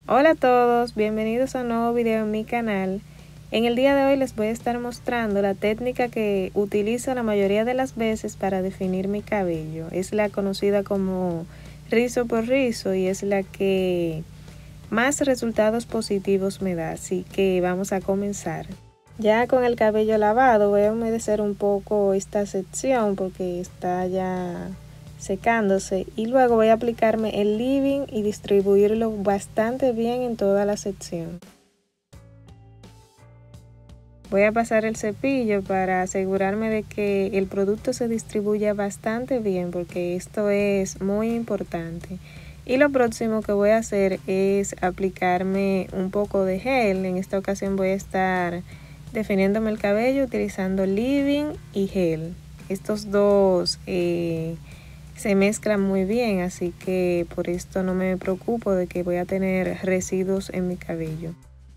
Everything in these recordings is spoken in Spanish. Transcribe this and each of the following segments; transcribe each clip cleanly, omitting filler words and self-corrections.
Hola a todos, bienvenidos a un nuevo video en mi canal. En el día de hoy les voy a estar mostrando la técnica que utilizo la mayoría de las veces para definir mi cabello. Es la conocida como rizo por rizo y es la que más resultados positivos me da, así que vamos a comenzar. Ya con el cabello lavado voy a humedecer un poco esta sección porque está ya secándose y luego voy a aplicarme el leave-in y distribuirlo bastante bien en toda la sección. Voy a pasar el cepillo para asegurarme de que el producto se distribuya bastante bien porque esto es muy importante. Y lo próximo que voy a hacer es aplicarme un poco de gel. En esta ocasión voy a estar definiéndome el cabello utilizando leave-in y gel. Estos dos se mezclan muy bien, así que por esto no me preocupo de que voy a tener residuos en mi cabello.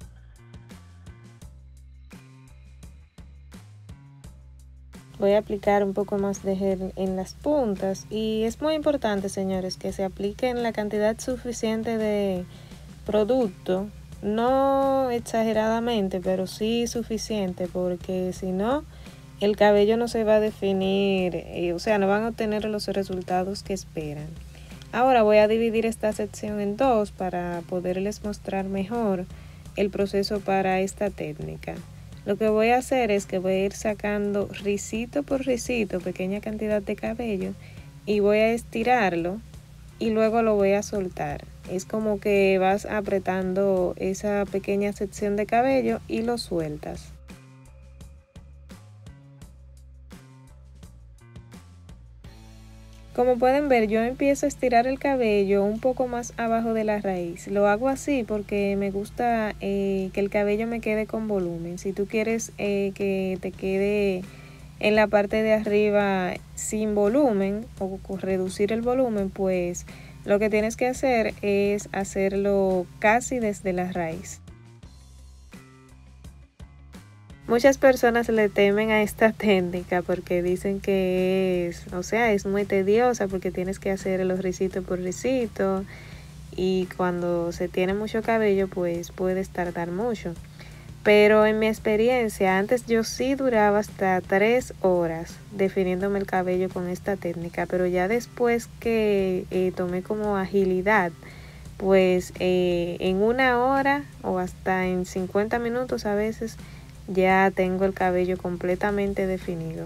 Voy a aplicar un poco más de gel en las puntas y es muy importante, señores, que se apliquen la cantidad suficiente de producto, no exageradamente, pero sí suficiente, porque si no, el cabello no se va a definir, o sea, no van a obtener los resultados que esperan. Ahora voy a dividir esta sección en dos para poderles mostrar mejor el proceso para esta técnica. Lo que voy a hacer es que voy a ir sacando risito por risito, pequeña cantidad de cabello, y voy a estirarlo y luego lo voy a soltar. Es como que vas apretando esa pequeña sección de cabello y lo sueltas. Como pueden ver, yo empiezo a estirar el cabello un poco más abajo de la raíz. Lo hago así porque me gusta que el cabello me quede con volumen. Si tú quieres que te quede en la parte de arriba sin volumen o reducir el volumen, pues lo que tienes que hacer es hacerlo casi desde la raíz. Muchas personas le temen a esta técnica porque dicen que es muy tediosa porque tienes que hacer los risitos por risito y cuando se tiene mucho cabello pues puedes tardar mucho. Pero en mi experiencia, antes yo sí duraba hasta 3 horas definiéndome el cabello con esta técnica, pero ya después que tomé como agilidad, pues en 1 hora o hasta en 50 minutos a veces ya tengo el cabello completamente definido.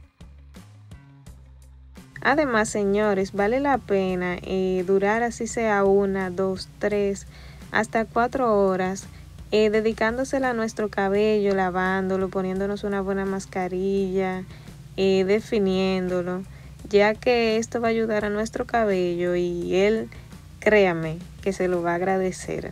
Además, señores, vale la pena durar así sea 1, 2, 3, hasta 4 horas dedicándosela a nuestro cabello, lavándolo, poniéndonos una buena mascarilla, definiéndolo, ya que esto va a ayudar a nuestro cabello y él, créame, que se lo va a agradecer.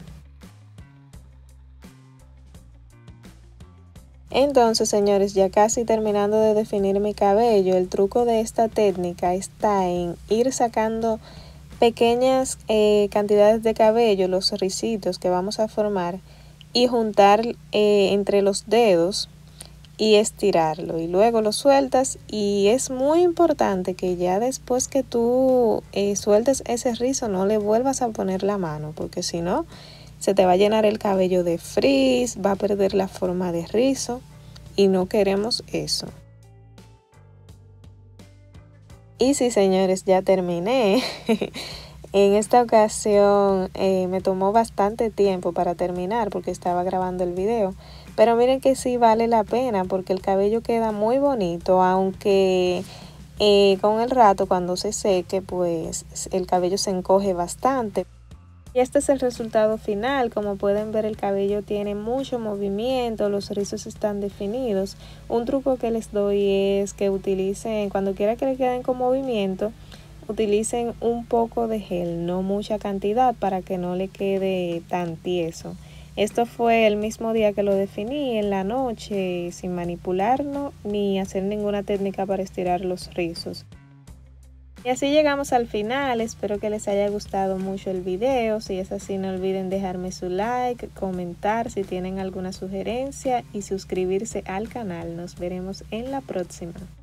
Entonces, señores, ya casi terminando de definir mi cabello, el truco de esta técnica está en ir sacando pequeñas cantidades de cabello, los ricitos que vamos a formar, y juntar entre los dedos y estirarlo. Y luego lo sueltas y es muy importante que ya después que tú sueltes ese rizo no le vuelvas a poner la mano, porque si no, se te va a llenar el cabello de frizz, va a perder la forma de rizo y no queremos eso. Y sí, señores, ya terminé. En esta ocasión me tomó bastante tiempo para terminar porque estaba grabando el video. Pero miren que sí vale la pena porque el cabello queda muy bonito, aunque con el rato cuando se seque pues el cabello se encoge bastante. Y este es el resultado final. Como pueden ver, el cabello tiene mucho movimiento, los rizos están definidos. Un truco que les doy es que utilicen, cuando quiera que le queden con movimiento, utilicen un poco de gel, no mucha cantidad para que no le quede tan tieso. Esto fue el mismo día que lo definí, en la noche, sin manipularlo ni hacer ninguna técnica para estirar los rizos. Y así llegamos al final. Espero que les haya gustado mucho el video. Si es así, no olviden dejarme su like, comentar si tienen alguna sugerencia y suscribirse al canal. Nos veremos en la próxima.